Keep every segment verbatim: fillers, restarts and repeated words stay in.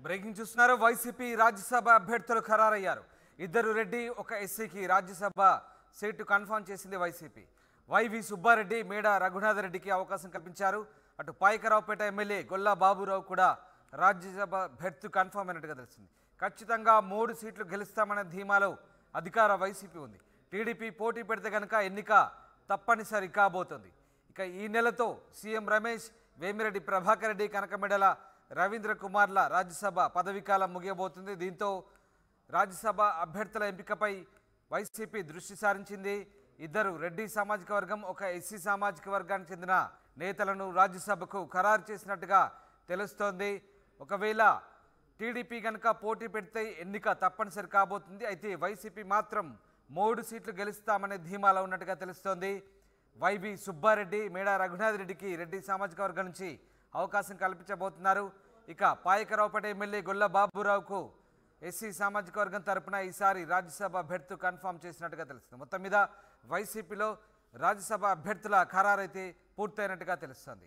Breaking చూస్తున్నారు. YCP Rajya Sabha అభ్యర్థులు ఖరారయ్యారు. ఇద్దరు రెడ్డి ఒక ఎస్సీకి రాజ్యసభ సీటు కన్ఫర్మ్ చేసింది వైసీపీ. వైవి సుబ్బారెడ్డి, మేడ రఘునాథరెడ్డికి అవకాశం కల్పించారు. అటు పాయకరావుపేట ఎమ్మెల్యే గొల్లా బాబురావు కూడా రాజ్యసభ అభ్యర్థి కన్ఫర్మ్ అయినట్టుగా తెలిసింది. ఖచ్చితంగా మూడు సీట్లు గెలుస్తామనే ధీమాలో అధికార వైసీపీ ఉంది. టీడీపీ పోటీ పెడితే కనుక ఎన్నిక తప్పనిసరి కాబోతుంది. ఇక ఈ నెలతో సీఎం రమేష్, వేమిరెడ్డి ప్రభాకర్ రెడ్డి, కనకమెడల రవీంద్ర కుమార్ల రాజ్యసభ పదవీకాలం ముగియబోతుంది. దీంతో రాజ్యసభ అభ్యర్థుల ఎంపికపై వైసీపీ దృష్టి సారించింది. ఇద్దరు రెడ్డి సామాజిక వర్గం, ఒక ఎస్సీ సామాజిక వర్గానికి చెందిన నేతలను రాజ్యసభకు ఖరారు చేసినట్టుగా తెలుస్తోంది. ఒకవేళ టీడీపీ కనుక పోటీ పెడితే ఎన్నిక తప్పనిసరి కాబోతుంది. అయితే వైసీపీ మాత్రం మూడు సీట్లు గెలుస్తామనే ధీమాలో ఉన్నట్టుగా తెలుస్తోంది. వైవి సుబ్బారెడ్డి, మేడా రఘునాథ్ రెడ్డికి రెడ్డి సామాజిక వర్గం నుంచి అవకాశం కల్పించబోతున్నారు. ఇక పాయకరావుపేట ఎమ్మెల్యే గొల్ల బాబురావుకు ఎస్సీ సామాజిక వర్గం తరపున ఈసారి రాజ్యసభ అభ్యర్థి కన్ఫర్మ్ చేసినట్టుగా తెలుస్తుంది. మొత్తం మీద వైసీపీలో రాజ్యసభ అభ్యర్థుల ఖరారైతే పూర్తయినట్టుగా తెలుస్తుంది.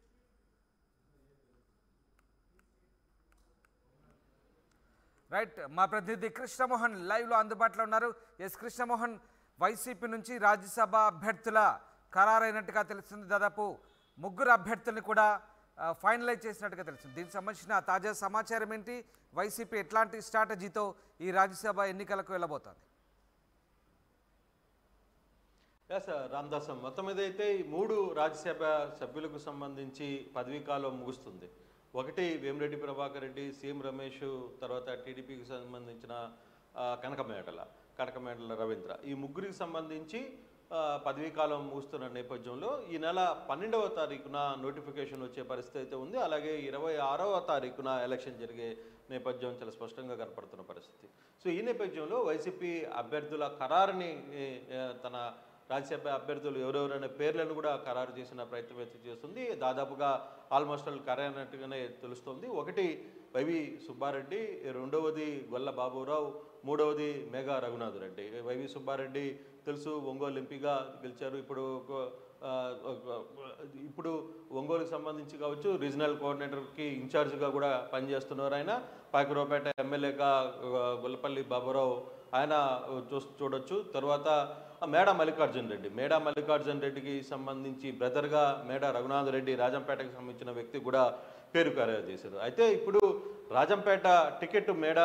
రైట్, మా ప్రతినిధి కృష్ణమోహన్ లైవ్లో అందుబాటులో ఉన్నారు. ఎస్ కృష్ణమోహన్, వైసీపీ నుంచి రాజ్యసభ అభ్యర్థుల ఖరారైనట్టుగా తెలుస్తుంది. దాదాపు ముగ్గురు అభ్యర్థుల్ని కూడా ఫైనలైజ్ చేసినట్టుగా తెలుస్తుంది. దీనికి సంబంధించిన తాజా సమాచారం ఏంటి? వైసీపీ ఎట్లాంటి స్ట్రాటజీతో ఈ రాజ్యసభ ఎన్నికలకు వెళ్ళబోతోంది? ఎస్ రామదాస్, మొత్తం మీద అయితే మూడు రాజ్యసభ సభ్యులకు సంబంధించి పదవీకాలం ముగుస్తుంది. ఒకటి వేమిరెడ్డి ప్రభాకర్ రెడ్డి, సీఎం రమేష్, తర్వాత టీడీపీకి సంబంధించిన కనకమేడల కనకమేడల రవీంద్ర, ఈ ముగ్గురికి సంబంధించి పదవీకాలం ముగుస్తున్న నేపథ్యంలో ఈ నెల పన్నెండవ తారీఖున నోటిఫికేషన్ వచ్చే పరిస్థితి అయితే ఉంది. అలాగే ఇరవై ఆరవ తారీఖున ఎలక్షన్ జరిగే నేపథ్యం చాలా స్పష్టంగా కనపడుతున్న పరిస్థితి. సో ఈ నేపథ్యంలో వైసీపీ అభ్యర్థుల ఖరారుని తన రాజ్యసభ అభ్యర్థులు ఎవరెవరైనా పేర్లను కూడా ఖరారు చేసిన ప్రయత్నం అయితే చేస్తుంది. దాదాపుగా ఆల్మోస్ట్ ఆల్ ఖరారైనట్టుగానే తెలుస్తుంది. ఒకటి వైవి సుబ్బారెడ్డి, రెండవది గొల్ల బాబురావు, మూడవది మేఘా రఘునాథ్ రెడ్డి. వైవి సుబ్బారెడ్డి తెలుసు, ఒంగోలు ఎంపీగా గెలిచారు. ఇప్పుడు ఇప్పుడు ఒంగోలుకి సంబంధించి కావచ్చు రీజనల్ కోఆర్డినేటర్కి ఇన్ఛార్జ్గా కూడా పనిచేస్తున్నారు. ఆయన పాయకరావుపేట ఎమ్మెల్యేగా గొల్లపల్లి బాబురావు ఆయన చూ చూడొచ్చు. తర్వాత మేడా మల్లికార్జున రెడ్డి, మేడా మల్లికార్జున రెడ్డికి సంబంధించి బ్రదర్గా మేడా రఘునాథ్ రెడ్డి రాజంపేటకు సంబంధించిన వ్యక్తి కూడా పేరు ఖరారు చేశారు. అయితే ఇప్పుడు రాజంపేట టికెట్ మేడా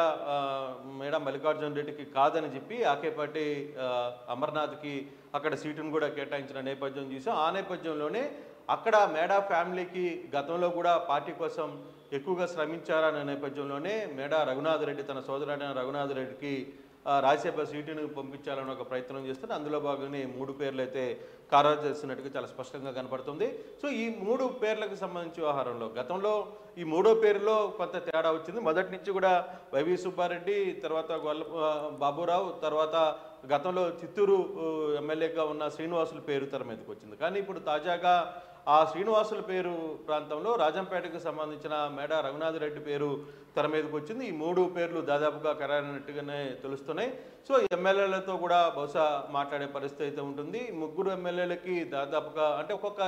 మేడా మల్లికార్జున రెడ్డికి కాదని చెప్పి ఆకేపాటి అమర్నాథ్కి అక్కడ సీటును కూడా కేటాయించిన నేపథ్యం చూసాం. ఆ నేపథ్యంలోనే అక్కడ మేడా ఫ్యామిలీకి గతంలో కూడా పార్టీ కోసం ఎక్కువగా శ్రమించారనే నేపథ్యంలోనే మేడా రఘునాథ్ రెడ్డి తన సోదరుడైన రఘునాథ్ రెడ్డికి రాజ్యసభ సీటును పంపించాలని ఒక ప్రయత్నం చేస్తుంది. అందులో భాగంగానే మూడు పేర్లు అయితే ఖరారు చేస్తున్నట్టుగా చాలా స్పష్టంగా కనపడుతుంది. సో ఈ మూడు పేర్లకు సంబంధించి వ్యవహారంలో గతంలో ఈ మూడో పేరులో కొంత తేడా వచ్చింది. మొదటి నుంచి కూడా వైవి సుబ్బారెడ్డి, తర్వాత గొల్ల బాబురావు, తర్వాత గతంలో చిత్తూరు ఎమ్మెల్యేగా ఉన్న శ్రీనివాసుల పేరు తెర మీదకి వచ్చింది. కానీ ఇప్పుడు తాజాగా ఆ శ్రీనివాసుల పేరు ప్రాంతంలో రాజంపేటకు సంబంధించిన మేడా రఘునాథ్ రెడ్డి పేరు తెర మీదకి వచ్చింది. ఈ మూడు పేర్లు దాదాపుగా ఖరారైనట్టుగానే తెలుస్తున్నాయి. సో ఎమ్మెల్యేలతో కూడా బహుశా మాట్లాడే పరిస్థితి అయితే ఉంటుంది. ముగ్గురు ఎమ్మెల్యేలకి దాదాపుగా అంటే ఒక్కొక్క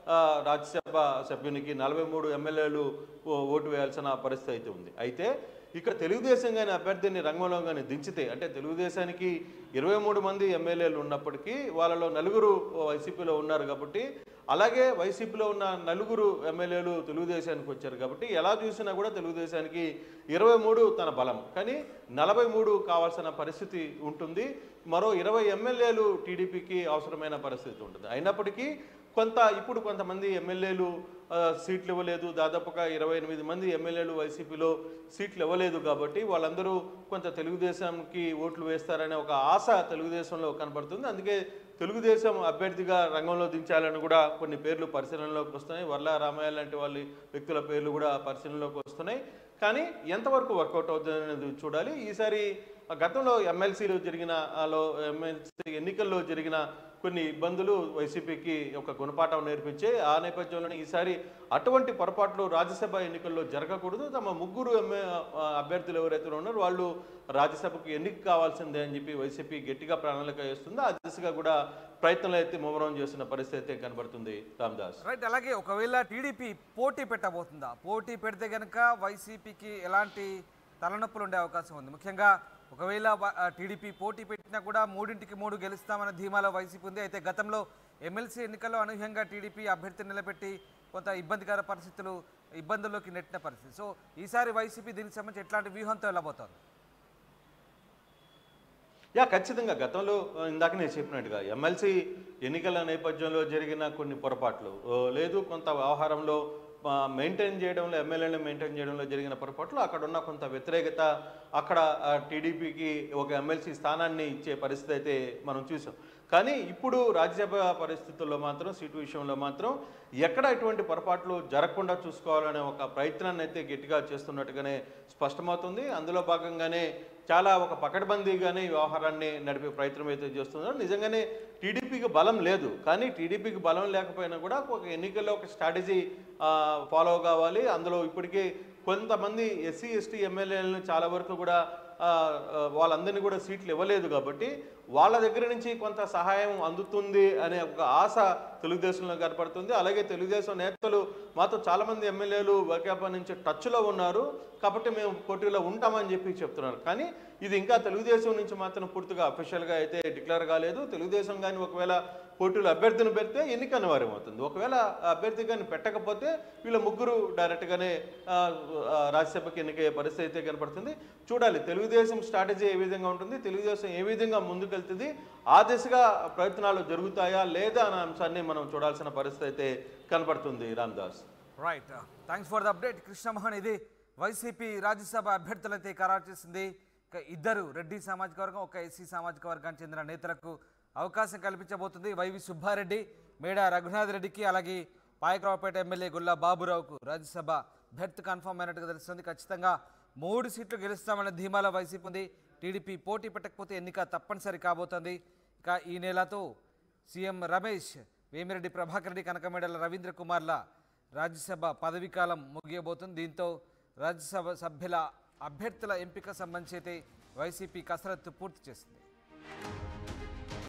రాజ్యసభ సభ్యునికి నలభై మూడు ఎమ్మెల్యేలు ఓటు వేయాల్సిన పరిస్థితి అయితే ఉంది. అయితే ఇక్కడ తెలుగుదేశం కానీ అభ్యర్థిని రంగంలో కానీ దించితే అంటే తెలుగుదేశానికి ఇరవై మూడు మంది ఎమ్మెల్యేలు ఉన్నప్పటికీ వాళ్ళలో నలుగురు వైసీపీలో ఉన్నారు కాబట్టి, అలాగే వైసీపీలో ఉన్న నలుగురు ఎమ్మెల్యేలు తెలుగుదేశానికి వచ్చారు కాబట్టి ఎలా చూసినా కూడా తెలుగుదేశానికి ఇరవై మూడు తన బలం, కానీ నలభై మూడు కావాల్సిన పరిస్థితి ఉంటుంది. మరో ఇరవై ఎమ్మెల్యేలు టీడీపీకి అవసరమైన పరిస్థితి ఉంటుంది. అయినప్పటికీ కొంత ఇప్పుడు కొంతమంది ఎమ్మెల్యేలు సీట్లు ఇవ్వలేదు, దాదాపుగా ఇరవై ఎనిమిది మంది ఎమ్మెల్యేలు వైసీపీలో సీట్లు ఇవ్వలేదు కాబట్టి వాళ్ళందరూ కొంత తెలుగుదేశంకి ఓట్లు వేస్తారనే ఒక ఆశ తెలుగుదేశంలో కనబడుతుంది. అందుకే తెలుగుదేశం అభ్యర్థిగా రంగంలో దించాలని కూడా కొన్ని పేర్లు పరిశీలనలోకి వస్తున్నాయి. వర్ల రామయ్య లాంటి వాళ్ళ వ్యక్తుల పేర్లు కూడా పరిశీలనలోకి వస్తున్నాయి. కానీ ఎంతవరకు వర్కౌట్ అవుతుంది అనేది చూడాలి. ఈసారి గతంలో ఎమ్మెల్సీలో జరిగిన ఎమ్మెల్సీ ఎన్నికల్లో జరిగిన కొన్ని ఇబ్బందులు వైసీపీకి ఒక గుణపాఠం నేర్పించే. ఆ నేపథ్యంలోనే ఈసారి అటువంటి పొరపాట్లు రాజ్యసభ ఎన్నికల్లో జరగకూడదు. తమ ముగ్గురు ఎమ్మె అభ్యర్థులు ఎవరైతే ఉన్నారో వాళ్ళు రాజ్యసభకు ఎన్నిక కావాల్సిందే అని చెప్పి వైసీపీ గట్టిగా ప్రణాళిక వేస్తుంది. ఆ దిశగా కూడా ప్రయత్నాలు అయితే ముమ్మరం చేస్తున్న పరిస్థితి అయితే కనబడుతుంది రామదాస్. రైట్. అలాగే ఒకవేళ టీడీపీ పోటీ పెట్టబోతుందా? పోటీ పెడితే కనుక వైసీపీకి ఎలాంటి తలనొప్పులు ఉండే అవకాశం ఉంది? ముఖ్యంగా ఒకవేళ టీడీపీ పోటీ పెట్టినా కూడా మూడింటికి మూడు గెలుస్తామన్న ధీమాలో వైసీపీ ఉంది. అయితే గతంలో ఎమ్మెల్సీ ఎన్నికల్లో అనూహ్యంగా టీడీపీ అభ్యర్థిని నిలబెట్టి కొంత ఇబ్బందికర పరిస్థితులు ఇబ్బందుల్లోకి నెట్టిన పరిస్థితి. సో ఈసారి వైసీపీ దీనికి సంబంధించి ఎట్లాంటి వ్యూహంతో వెళ్ళబోతోంది? యా ఖచ్చితంగా గతంలో ఇందాక నేను చెప్పినట్టుగా ఎమ్మెల్సీ ఎన్నికల నేపథ్యంలో జరిగిన కొన్ని పొరపాట్లు లేదు, కొంత వ్యవహారంలో మెయింటైన్ చేయడంలో ఎమ్మెల్యేలను మెయింటైన్ చేయడంలో జరిగిన పొరపాట్లు, అక్కడ ఉన్న కొంత వ్యతిరేకత, అక్కడ టీడీపీకి ఒక ఎమ్మెల్సీ స్థానాన్ని ఇచ్చే పరిస్థితి అయితే మనం చూసాం. కానీ ఇప్పుడు రాజ్యసభ పరిస్థితుల్లో మాత్రం సీటు విషయంలో మాత్రం ఎక్కడ ఎటువంటి పొరపాట్లు జరగకుండా చూసుకోవాలనే ఒక ప్రయత్నాన్ని అయితే గట్టిగా చేస్తున్నట్టుగానే స్పష్టమవుతుంది. అందులో భాగంగానే చాలా ఒక పకడ్బందీగానే ఈ వ్యవహారాన్ని నడిపే ప్రయత్నం అయితే చేస్తున్నారు. నిజంగానే టీడీపీకి బలం లేదు, కానీ టీడీపీకి బలం లేకపోయినా కూడా ఒక ఎన్నికల్లో ఒక స్ట్రాటజీ ఫాలో కావాలి. అందులో ఇప్పటికే కొంతమంది ఎస్సీ ఎస్టీ ఎమ్మెల్యేలను చాలా వరకు కూడా వాళ్ళందరినీ కూడా సీట్లు ఇవ్వలేదు కాబట్టి వాళ్ళ దగ్గర నుంచి కొంత సహాయం అందుతుంది అనే ఒక ఆశ తెలుగుదేశంలో కనపడుతుంది. అలాగే తెలుగుదేశం నేతలు మాతో చాలామంది ఎమ్మెల్యేలు వైకాపా నుంచి టచ్లో ఉన్నారు కాబట్టి మేము పోటీలో ఉంటామని చెప్పి చెప్తున్నారు. కానీ ఇది ఇంకా తెలుగుదేశం నుంచి మాత్రం పూర్తిగా అఫీషియల్గా అయితే డిక్లేర్ కాలేదు. తెలుగుదేశం కానీ ఒకవేళ పోటీలో అభ్యర్థిని పెడితే ఎన్నిక అనివార్యం అవుతుంది. ఒకవేళ అభ్యర్థి కానీ పెట్టకపోతే వీళ్ళ ముగ్గురు డైరెక్ట్గానే రాజ్యసభకి ఎన్నికయ్యే పరిస్థితి అయితే కనపడుతుంది. చూడాలి తెలుగుదేశం స్ట్రాటజీ ఏ విధంగా ఉంటుంది, తెలుగుదేశం ఏ విధంగా ముందుకెళ్తుంది, ఆ దిశగా ప్రయత్నాలు జరుగుతాయా లేదా అనే అంశాన్ని మనం చూడాల్సిన పరిస్థితి అయితే కనపడుతుంది. Ramdas. Right, thanks for the update Krishnamohan. ఇది వైసీపీ రాజ్యసభ అభ్యర్థులైతే ఖరారు చేసింది. ఇద్దరు రెడ్డి సామాజిక వర్గం, ఒక ఎస్సీ సామాజిక వర్గానికి చెందిన నేతలకు అవకాశం కల్పించబోతుంది. వైవి సుబ్బారెడ్డి, మేడా రఘునాథ్ రెడ్డికి, అలాగే పాయకరావుపేట ఎమ్మెల్యే గుల్లా బాబురావుకు రాజ్యసభ బెర్త్ కన్ఫర్మ్ అయినట్టుగా తెలుస్తుంది. ఖచ్చితంగా మూడు సీట్లు గెలుస్తామన్న ధీమాలో వైసీపీ ఉంది. టీడీపీ పోటీ పెట్టకపోతే ఎన్నిక తప్పనిసరి కాబోతోంది. ఇక ఈ నెలతో సీఎం రమేష్, వేమిరెడ్డి ప్రభాకర్ రెడ్డి, కనకమేడల రవీంద్ర కుమార్ల రాజ్యసభ పదవీకాలం ముగియబోతుంది. దీంతో రాజ్యసభ సభ్యుల అభ్యర్థుల ఎంపిక సంబంధించి అయితే వైసీపీ కసరత్తు పూర్తి చేసింది.